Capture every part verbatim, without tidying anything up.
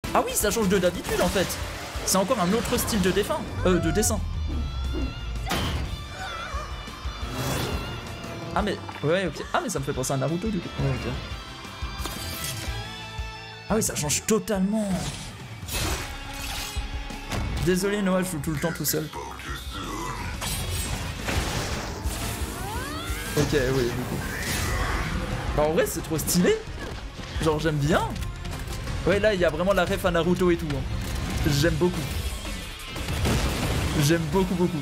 Ah oui, ça change de d'habitude en fait. C'est encore un autre style de dessin. Euh, de dessin. Ah mais... Ouais, ok. Ah mais ça me fait penser à Naruto du coup. Ouais, ok. Ah oui, ça change totalement. Désolé Noah, je joue tout le temps tout seul. Ok, oui, du coup. Bah, en vrai, c'est trop stylé. Genre, j'aime bien. Ouais, là, il y a vraiment la ref à Naruto et tout. Hein. J'aime beaucoup. J'aime beaucoup, beaucoup.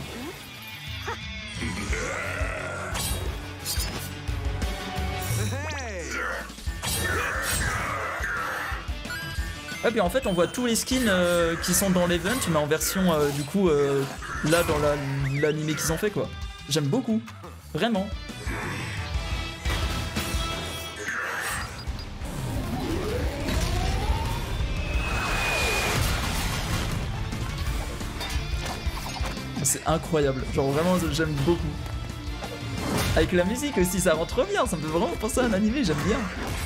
Ouais, puis en fait, on voit tous les skins euh, qui sont dans l'event, mais en version, euh, du coup, euh, là, dans l'animé qu'ils ont fait, quoi. J'aime beaucoup. Vraiment. C'est incroyable. Genre, vraiment, j'aime beaucoup. Avec la musique aussi, ça rend trop bien. Ça me fait vraiment penser à un animé, j'aime bien.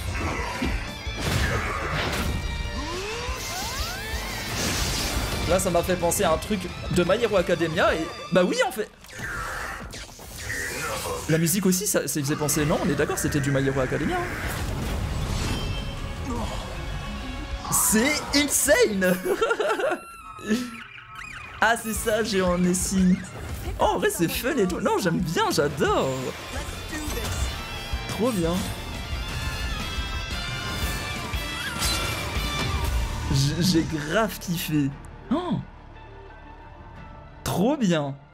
Là, ça m'a fait penser à un truc de My Hero Academia et... Bah oui, en fait. La musique aussi, ça, ça faisait penser... Non, on est d'accord, c'était du My Hero Academia. Hein. C'est insane. Ah, c'est ça, j'ai en Nessie. Oh, en vrai, c'est fun et tout. Non, j'aime bien, j'adore. Trop bien. J'ai grave kiffé. Oh, trop bien.